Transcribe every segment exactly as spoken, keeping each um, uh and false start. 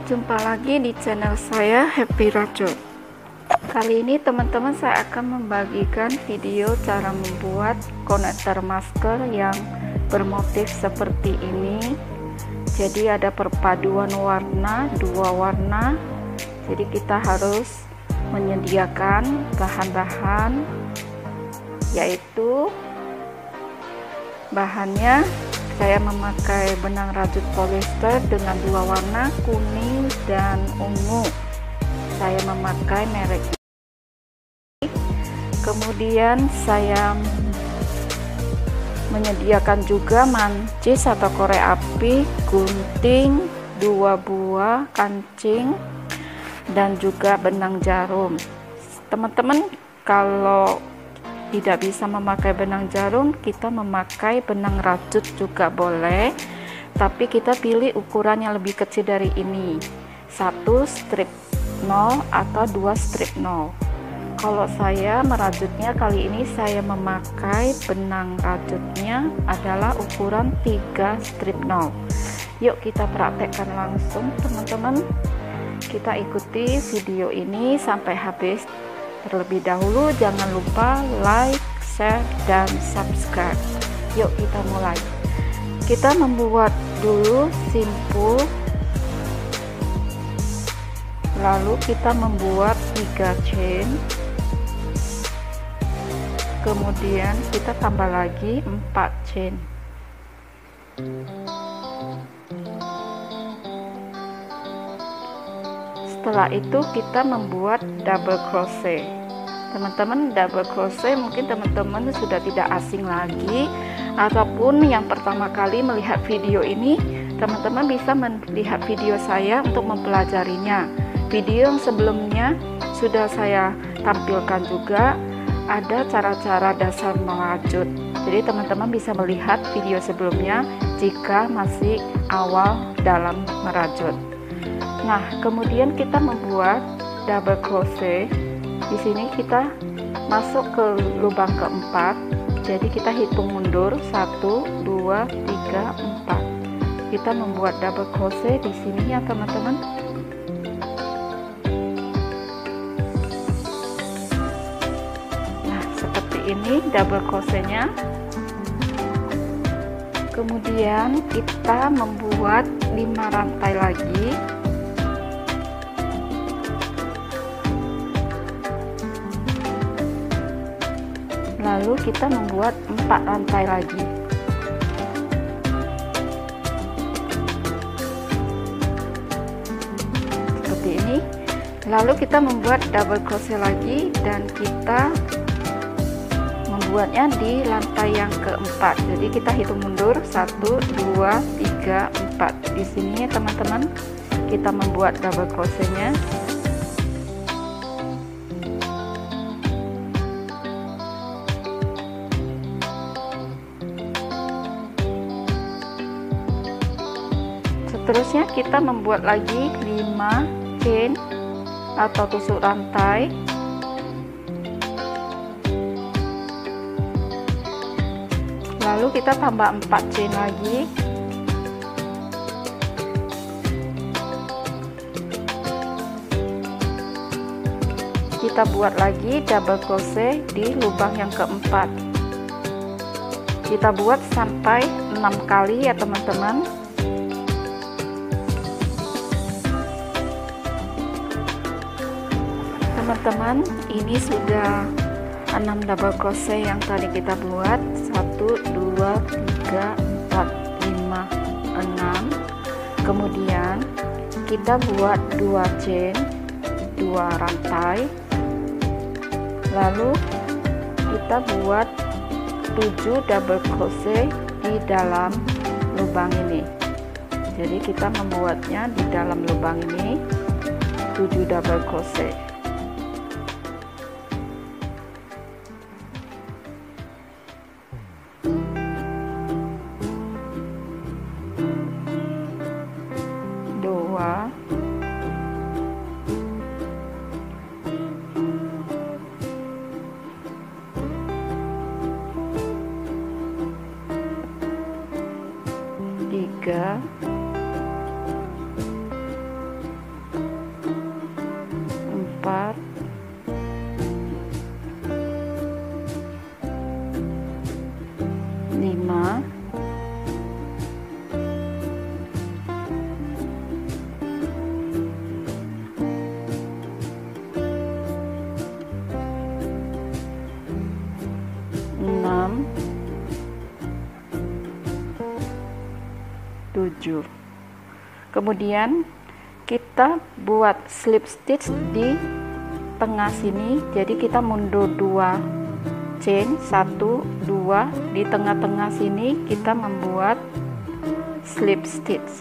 Jumpa lagi di channel saya Happy Rajut. Kali ini teman-teman saya akan membagikan video cara membuat konektor masker yang bermotif seperti ini. Jadi ada perpaduan warna, dua warna. Jadi kita harus menyediakan bahan-bahan, yaitu bahannya saya memakai benang rajut polyester dengan dua warna, kuning dan ungu. Saya memakai merek ini. Kemudian saya menyediakan juga mancis atau korek api, gunting, dua buah kancing, dan juga benang jarum. Teman-teman kalau tidak bisa memakai benang jarum, kita memakai benang rajut juga boleh, tapi kita pilih ukuran yang lebih kecil dari ini, satu strip nol atau dua strip nol. Kalau saya merajutnya kali ini saya memakai benang rajutnya adalah ukuran tiga strip nol. Yuk kita praktekkan langsung teman-teman. Kita ikuti video ini sampai habis. Terlebih dahulu jangan lupa like, share, dan subscribe. Yuk kita mulai. Kita membuat dulu simpul, lalu kita membuat tiga chain, kemudian kita tambah lagi empat chain. Setelah itu kita membuat double crochet. Teman-teman, double crochet mungkin teman-teman sudah tidak asing lagi, ataupun yang pertama kali melihat video ini, teman-teman bisa melihat video saya untuk mempelajarinya. Video yang sebelumnya sudah saya tampilkan juga, ada cara-cara dasar merajut. Jadi teman-teman bisa melihat video sebelumnya jika masih awal dalam merajut. Nah, kemudian kita membuat double crochet. Di sini kita masuk ke lubang keempat. Jadi kita hitung mundur satu, dua, tiga, empat. Kita membuat double crochet di sini ya teman-teman. Nah, seperti ini double crochetnya. Kemudian kita membuat lima rantai lagi. Lalu kita membuat empat rantai lagi. Seperti ini. Lalu kita membuat double crochet lagi dan kita membuatnya di lantai yang keempat. Jadi kita hitung mundur satu, dua, tiga, empat. Di sini ya teman-teman, kita membuat double crochetnya. Seterusnya kita membuat lagi lima chain atau tusuk rantai. Lalu kita tambah empat chain lagi. Kita buat lagi double crochet di lubang yang keempat. Kita buat sampai enam kali ya teman-teman. Teman-teman, ini sudah enam double crochet yang tadi kita buat. Satu, dua, tiga, empat, lima, enam. Kemudian kita buat dua chain, dua rantai. Lalu kita buat tujuh double crochet di dalam lubang ini. Jadi kita membuatnya di dalam lubang ini tujuh double crochet. Dua, tiga, lima, enam, tujuh. Kemudian kita buat slip stitch di tengah sini, jadi kita mundur dua chain, satu, dua, di tengah-tengah sini kita membuat slip stitch.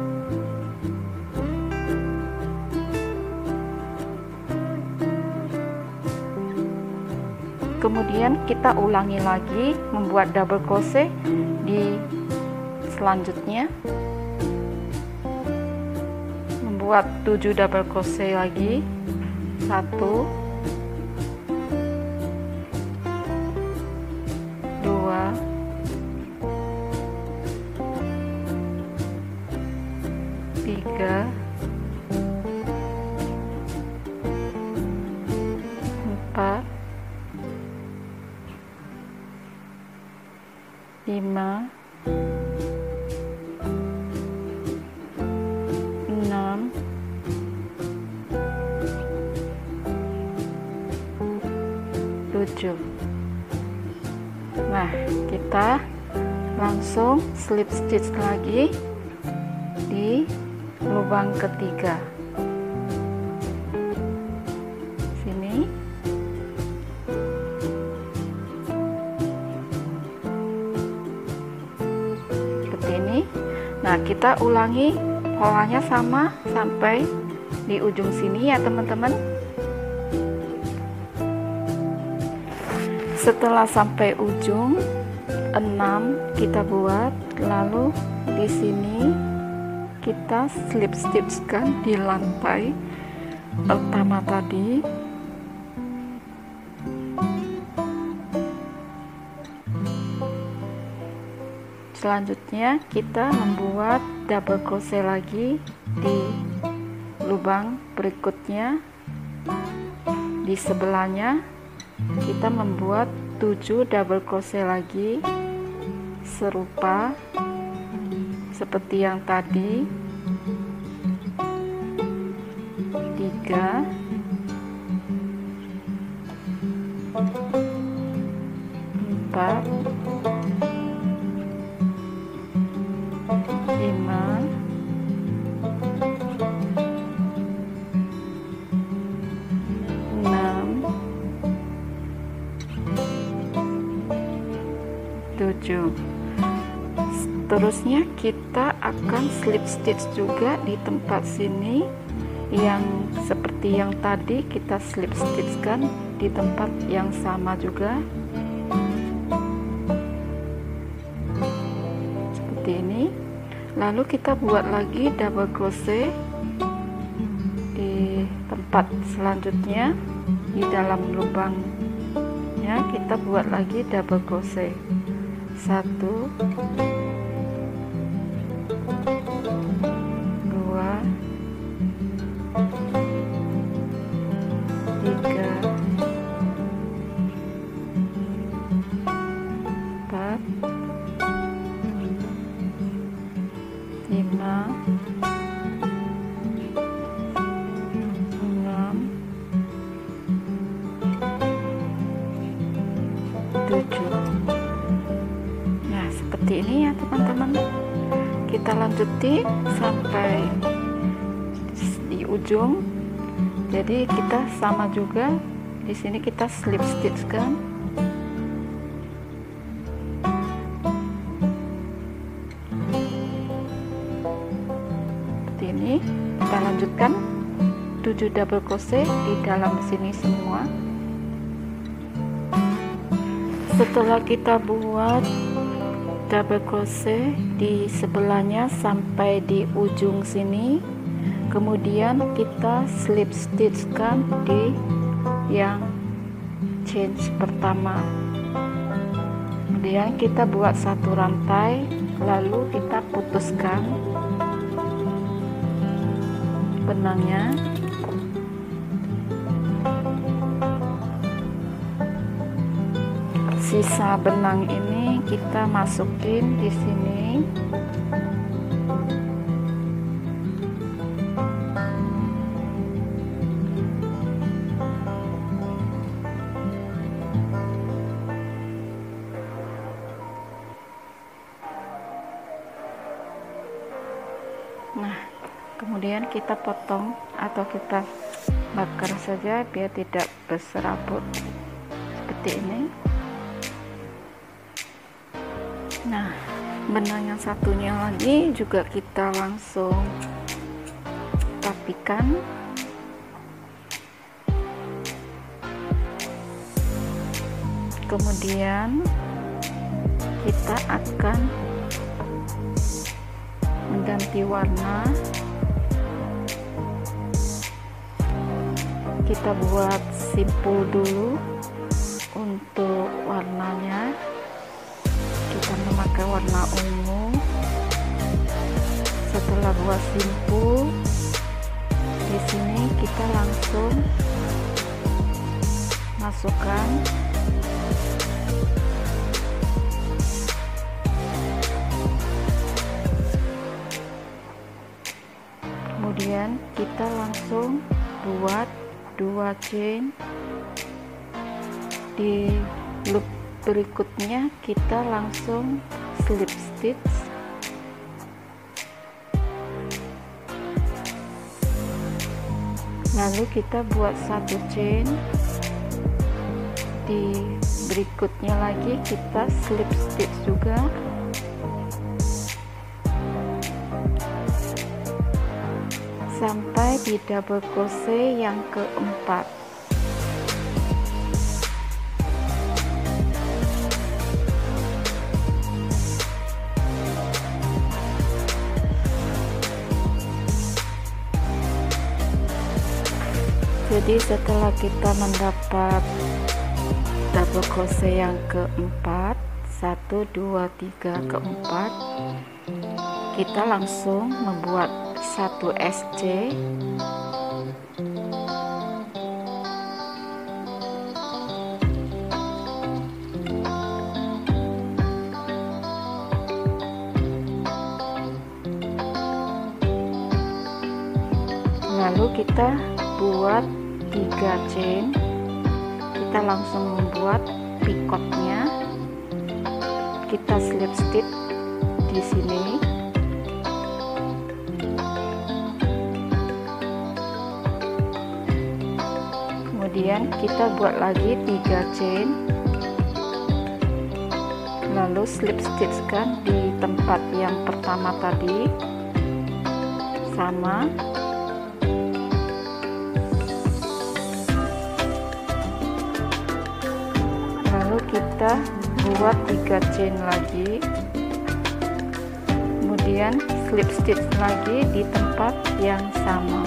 Kemudian kita ulangi lagi membuat double crochet di selanjutnya, membuat tujuh double crochet lagi, satu, dua, tiga, empat, lima, enam, tujuh. Nah, kita langsung slip stitch lagi di lubang ketiga sini. Seperti ini. Nah, kita ulangi polanya sama sampai di ujung sini ya teman-teman. Setelah sampai ujung enam kita buat, lalu di sini kita slip stitchkan di lantai pertama tadi. Selanjutnya kita membuat double crochet lagi di lubang berikutnya. Di sebelahnya kita membuat tujuh double crochet lagi serupa seperti yang tadi. Tiga, empat, lima, enam, tujuh. Seterusnya kita akan slip stitch juga di tempat sini, yang seperti yang tadi kita slip stitchkan di tempat yang sama juga seperti ini. Lalu kita buat lagi double crochet di tempat selanjutnya, di dalam lubangnya kita buat lagi double crochet, satu, dua, tiga, empat, lima, enam, tujuh. Nah, seperti ini ya teman-teman. Kita lanjuti sampai di ujung. Jadi kita sama juga di sini, kita slip stitch kan. Seperti ini. Kita lanjutkan tujuh double crochet di dalam sini semua. Setelah kita buat double crochet di sebelahnya sampai di ujung sini, kemudian kita slip stitchkan di yang chain pertama. Kemudian kita buat satu rantai, lalu kita putuskan benangnya. sisa benang ini kita masukin di sini. Nah, kemudian kita potong atau kita bakar saja biar tidak berserabut seperti ini. Nah, benang yang satunya lagi juga kita langsung rapikan. Kemudian kita akan mengganti warna. Kita buat simpul dulu untuk warnanya. Kita memakai warna ungu. Setelah buat simpul, di sini kita langsung masukkan kemudian kita langsung buat dua chain. Di loop berikutnya kita langsung slip stitch. Lalu kita buat satu chain. Di berikutnya lagi kita slip stitch juga. Sampai di double crochet yang keempat. Jadi setelah kita mendapat double crochet yang keempat, satu, dua, tiga, keempat, kita langsung membuat satu S C. Lalu kita buat tiga chain. Kita langsung membuat picotnya. Kita slip stitch di sini. Kemudian kita buat lagi tiga chain, lalu slip stitch kan di tempat yang pertama tadi sama. Lalu kita buat tiga chain lagi, kemudian slip stitch lagi di tempat yang sama.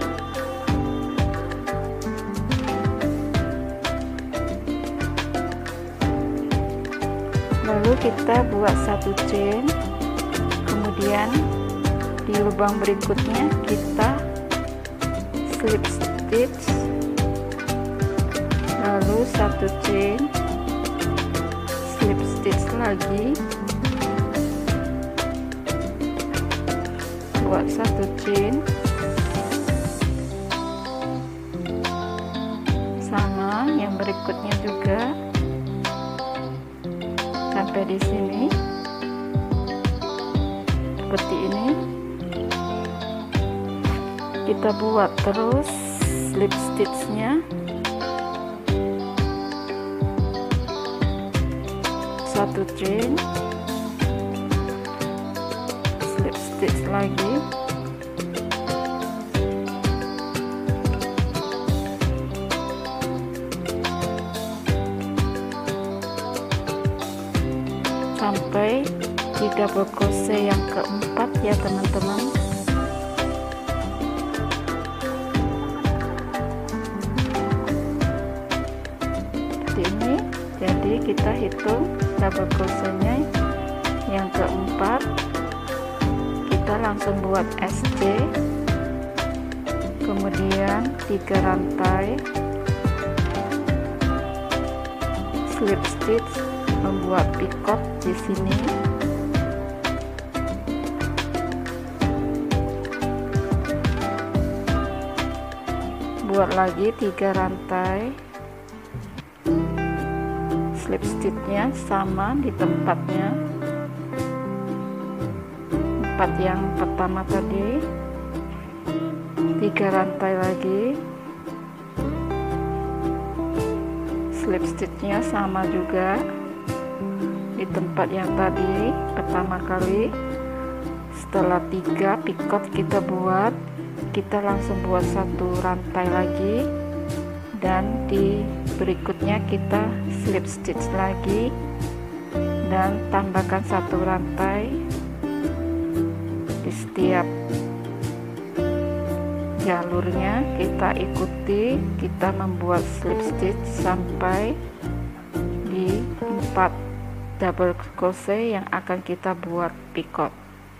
Lalu kita buat satu chain, kemudian di lubang berikutnya kita slip stitch, lalu satu chain, slip stitch lagi, buat satu chain, sama yang berikutnya juga. Sampai di sini seperti ini. Kita buat terus slip stitchnya, satu chain, slip stitch lagi, sampai di double crochet yang keempat ya teman-teman. Seperti ini. Jadi kita hitung double crochetnya yang keempat, kita langsung buat S C, kemudian tiga rantai, slip stitch, membuat picot di sini. Buat lagi tiga rantai slip stitchnya sama di tempatnya, empat yang pertama tadi, tiga rantai lagi, slip stitchnya sama juga di tempat yang tadi pertama kali. Setelah tiga picot kita buat, kita langsung buat satu rantai lagi, dan di berikutnya kita slip stitch lagi dan tambahkan satu rantai di setiap jalurnya. Kita ikuti, kita membuat slip stitch sampai di empat double crochet yang akan kita buat picot.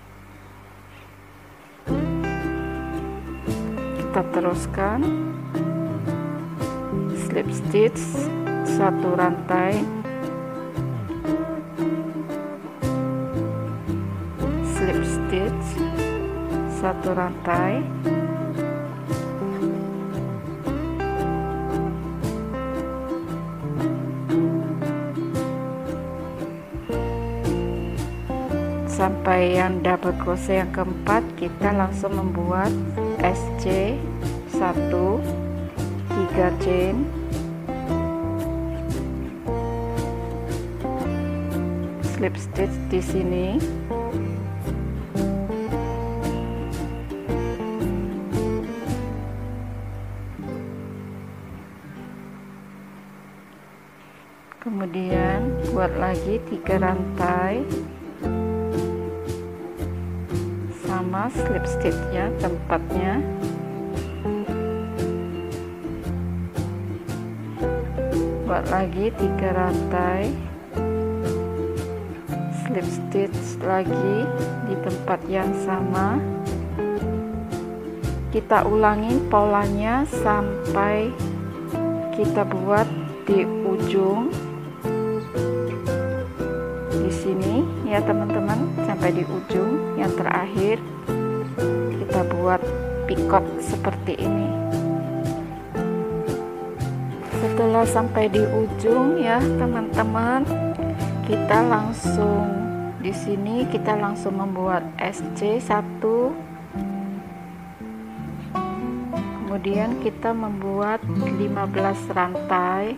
Kita teruskan slip stitch satu rantai, slip stitch satu rantai, sampai yang double crochet yang keempat. Kita langsung membuat S C satu, tiga chain, slip stitch di sini, kemudian buat lagi tiga rantai sama slip stitchnya tempatnya, buat lagi tiga rantai, slip stitch lagi di tempat yang sama. Kita ulangin polanya sampai kita buat di ujung di sini ya teman-teman, sampai di ujung yang terakhir kita buat picot seperti ini. Setelah sampai di ujung ya teman-teman, kita langsung di sini kita langsung membuat S C satu, kemudian kita membuat lima belas rantai,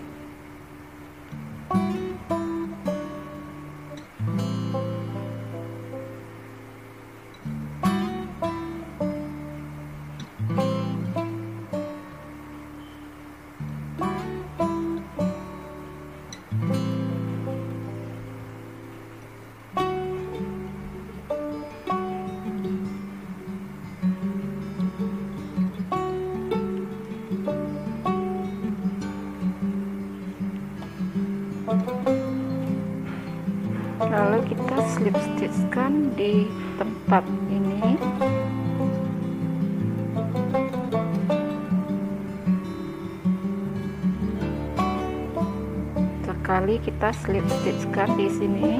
lalu kita slip stitchkan di tempat ini. Sekali kita slip stitchkan di sini.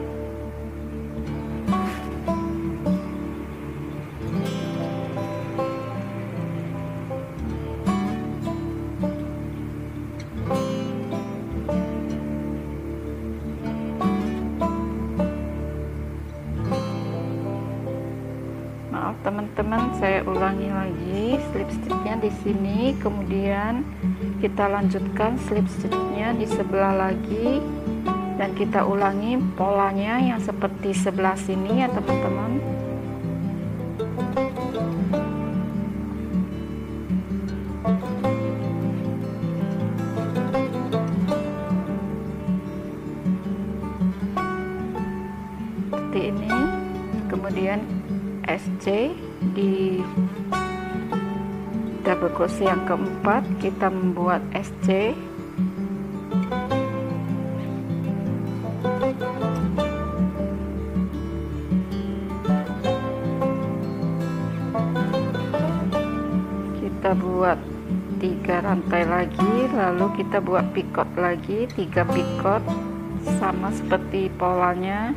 Teman-teman, saya ulangi lagi slip stitchnya di sini, kemudian kita lanjutkan slip stitchnya di sebelah lagi, dan kita ulangi polanya yang seperti sebelah sini ya teman-teman. Seperti ini, kemudian S C di double crochet yang keempat kita membuat S C, kita buat tiga rantai lagi, lalu kita buat picot lagi, tiga picot sama seperti polanya.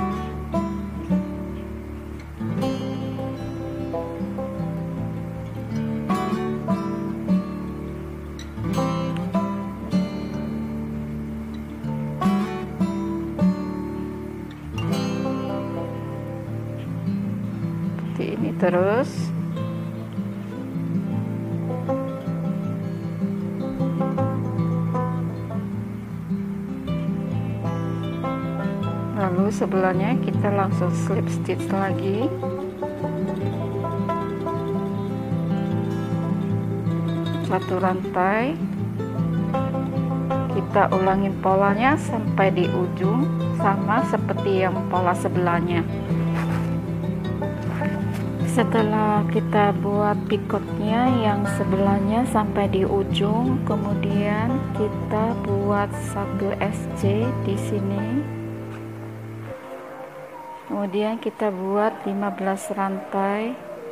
Seperti ini terus. Lalu sebelahnya kita langsung slip stitch lagi. Satu rantai. Kita ulangin polanya sampai di ujung, sama seperti yang pola sebelahnya. Setelah kita buat picotnya yang sebelahnya sampai di ujung, kemudian kita buat satu S C di sini. Kemudian kita buat lima belas rantai.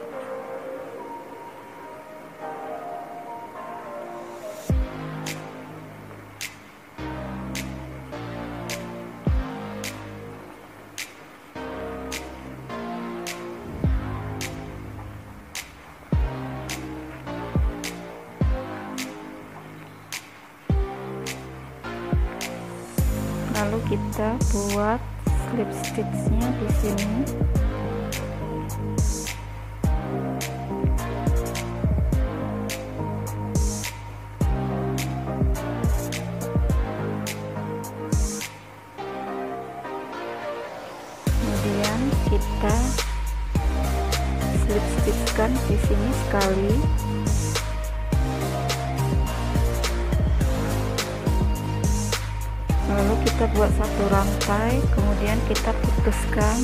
Lalu kita buat slip stitchnya di sini. Kemudian kita slip stitchkan di sini sekali. Lalu kita buat satu rantai, kemudian kita putuskan.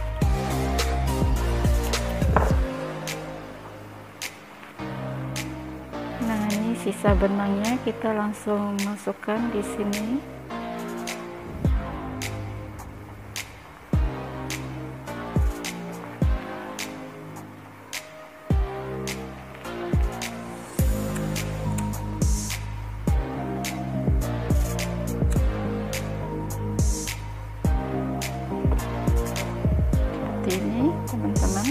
Nah, ini sisa benangnya kita langsung masukkan di sini. Ini teman-teman,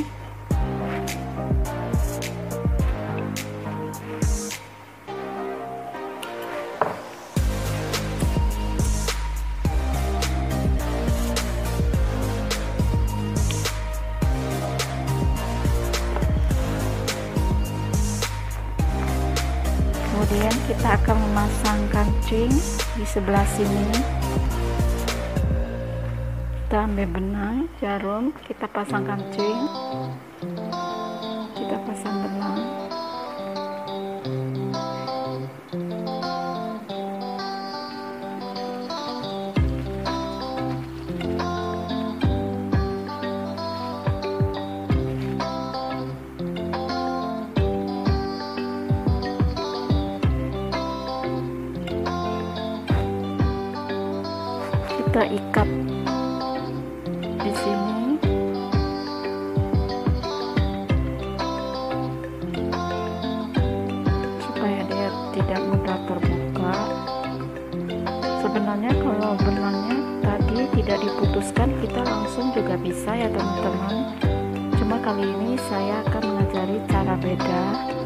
kemudian kita akan memasang kancing di sebelah sini. Kita ambil benang, jarum, kita pasang kancing, kita pasang benang. Kita ikat di sini. Supaya dia tidak mudah terbuka. Sebenarnya kalau benangnya tadi tidak diputuskan, kita langsung juga bisa ya teman-teman. Cuma kali ini saya akan mengajari cara beda.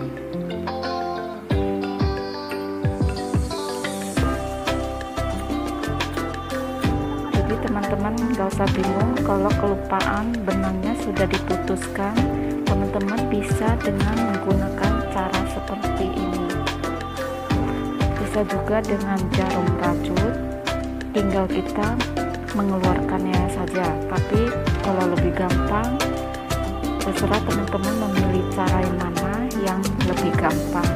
Teman-teman gak usah bingung kalau kelupaan benangnya sudah diputuskan. Teman-teman bisa dengan menggunakan cara seperti ini. Bisa juga dengan jarum rajut, tinggal kita mengeluarkannya saja. Tapi kalau lebih gampang, terserah teman-teman memilih cara yang mana yang lebih gampang.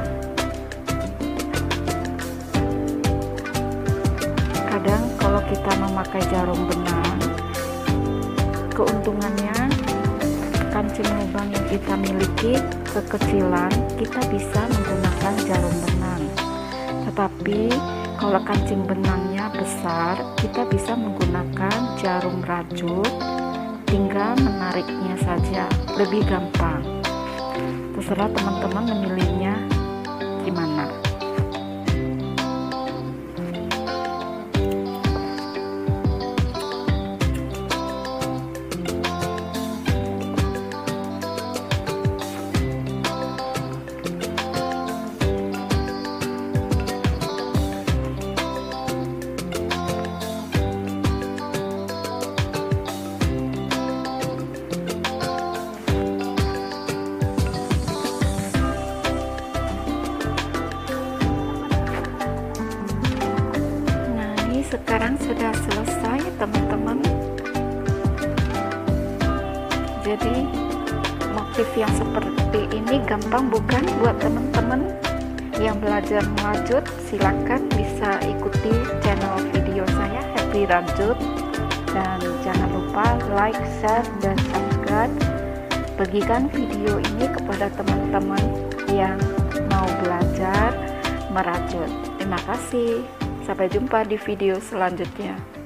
Kadang kalau kita memakai jarum benang, keuntungannya kancing lubang yang kita miliki kekecilan, kita bisa menggunakan jarum benang. Tetapi kalau kancing benangnya besar, kita bisa menggunakan jarum rajut, tinggal menariknya saja, lebih gampang. Terserah teman-teman memilihnya gimana. Jadi motif yang seperti ini gampang bukan buat teman-teman yang belajar merajut? Silakan bisa ikuti channel video saya Happy Rajut, dan jangan lupa like, share, dan subscribe. Bagikan video ini kepada teman-teman yang mau belajar merajut. Terima kasih, sampai jumpa di video selanjutnya.